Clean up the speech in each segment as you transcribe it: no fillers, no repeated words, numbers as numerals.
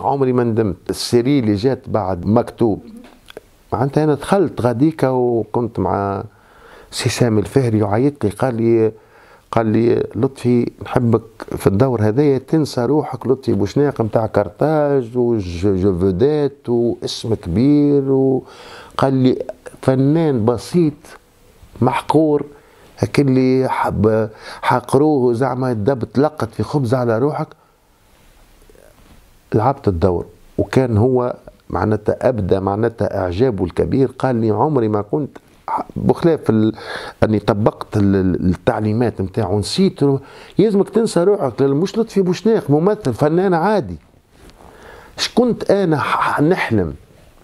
عمري ما ندمت. السيري اللي جات بعد مكتوب، معناتها انا دخلت غاديكا وكنت مع سي سامي الفهري وعيط لي، قال لي لطفي نحبك في الدور هذايا تنسى روحك لطفي بوشناق نتاع كارتاج وجوفودات واسم كبير، وقال لي فنان بسيط محقور هك اللي حقروه زعما دب تلقت في خبز على روحك. لعبت الدور وكان هو معناتها ابدا معناتها اعجابه الكبير. قال لي عمري ما كنت بخلاف اني طبقت التعليمات نتاعو نسيت يلزمك تنسى روحك، مش لطفي بوشناق ممثل فنان عادي. كنت انا نحلم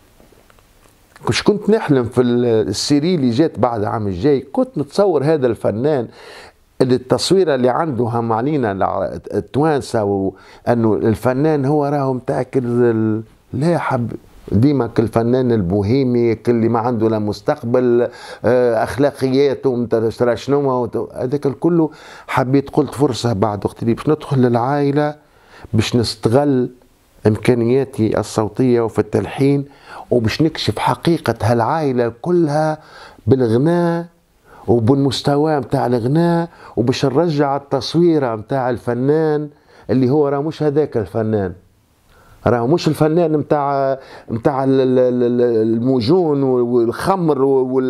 في السيري اللي جات بعد عام الجاي، كنت نتصور هذا الفنان اللي التصويره اللي عندهم علينا التوانسه وانه الفنان هو راهو متاع لا حب ديما كل فنان البوهيمي اللي ما عنده لا مستقبل اخلاقياته ترى شنو هذاك الكل. حبيت قلت فرصه بعد وقت اللي باش ندخل للعائله باش نستغل امكانياتي الصوتيه وفي التلحين وباش نكشف حقيقه هالعائله كلها بالغناء وبالمستوى متاع الغناء، وباش نرجع التصويره متاع الفنان اللي هو راه مش هذاك الفنان، راه مش الفنان متاع الموجون والخمر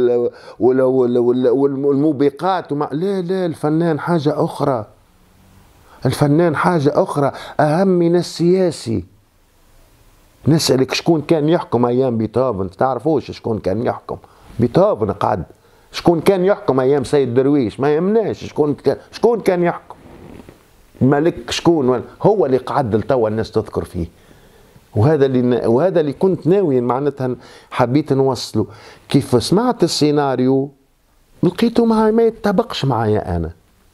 والموبقات لا لا، الفنان حاجه اخرى، الفنان حاجه اخرى اهم من السياسي. نسألك شكون كان يحكم ايام بيتهوفن؟ تعرفوش شكون كان يحكم بيتهوفن؟ قعد شكون كان يحكم ايام سيد درويش؟ ما يهمناش شكون كان يحكم ملك، شكون هو اللي قعد لتوا الناس تذكر فيه. وهذا اللي كنت ناوي معناتها حبيت نوصله. كيف سمعت السيناريو لقيته ما يتطابقش معايا انا،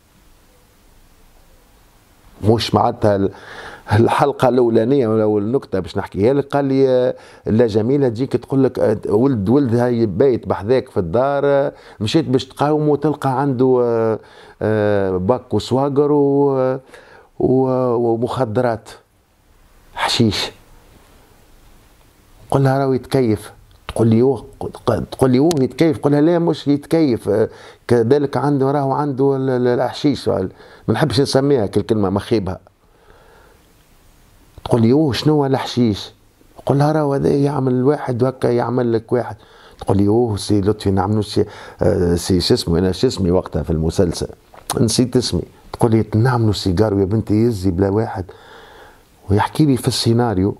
مش معناتها الحلقه الاولانيه ولا النكته باش نحكيها لك. قال لي لا جميله تجيك تقول لك ولد هاي بايت بحذاك في الدار، مشيت باش تقاومه تلقى عنده باك وسواقر ومخدرات حشيش. قل لها راهو يتكيف، تقول لي اوه يتكيف، قل لها لا مش يتكيف كذلك راهو عنده الحشيش، ما نحبش نسميها كلمه مخيبها. تقول لي اوه شنو هو الحشيش؟ قل لها راهو هذا يعمل واحد وهكا يعمل لك واحد. تقول لي اوه سي لطفي نعملوا سي شو اسمه، انا شو اسمي وقتها في المسلسل نسيت اسمي. تقول لي نعملوا سيجارو يا بنتي يزي بلا واحد، ويحكي لي في السيناريو.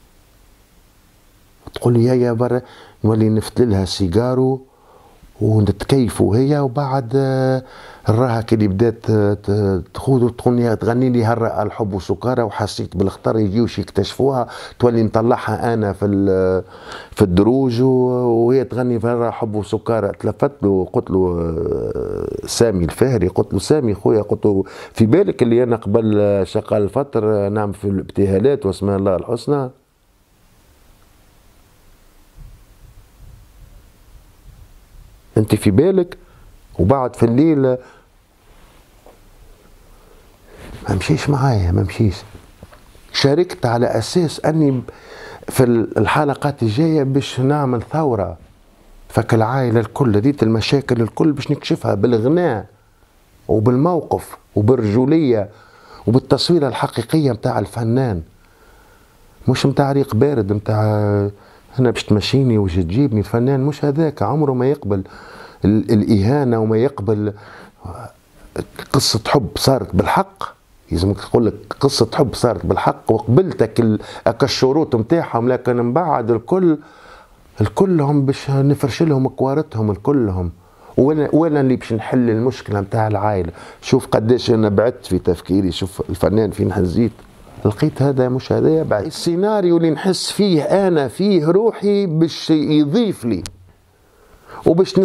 تقول لي يا برا نولي نفتل لها سيجارو ونتكيفوا هي، وبعد نراها كي بدات تغني لي هرأ الحب وسكارى، وحسيت بالخطر يجيوش يكتشفوها تولي نطلعها انا في الدروج وهي تغني في هرأ الحب وسكارى. تلفت له قلت له سامي الفهري، قلت له سامي خويا، قلت له في بالك اللي انا قبل شغال الفتر نعم في الابتهالات واسماء الله الحسنى؟ انت في بالك؟ وبعد في الليل ما مشيش معايا، ما مشيش. شاركت على اساس اني في الحلقات الجايه باش نعمل ثوره فك العائله الكل، ديت المشاكل الكل باش نكشفها بالغناء وبالموقف وبالرجوليه وبالتصويره الحقيقيه متاع الفنان، مش متاع ريق بارد متاع هنا باش تمشيني وش تجيبني. الفنان مش هذاك، عمره ما يقبل الإهانة وما يقبل قصة حب صارت بالحق. يلزمك تقول لك قصة حب صارت بالحق وقبلتك الشروط نتاعهم، لكن من بعد الكلهم باش نفرش لهم كوارتهم الكلهم. وانا اللي باش نحل المشكلة نتاع العائلة. شوف قداش انا بعدت في تفكيري، شوف الفنان فين هزيت، لقيت هذا مش هذا. بعد السيناريو اللي نحس فيه انا فيه روحي باش يضيف لي وباش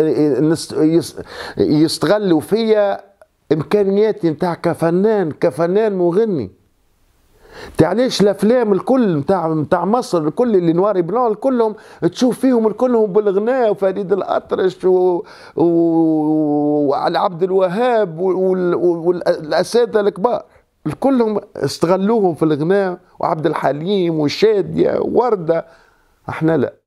يستغلوا فيا امكانياتي نتاع كفنان مغني. علاش الافلام الكل نتاع مصر الكل اللي نواري بلون كلهم تشوف فيهم الكلهم بالغناء وفريد الأطرش وعلى عبد الوهاب والاساتذه الكبار. كلهم استغلوهم في الغناء، وعبد الحليم وشادية ووردة، احنا لا.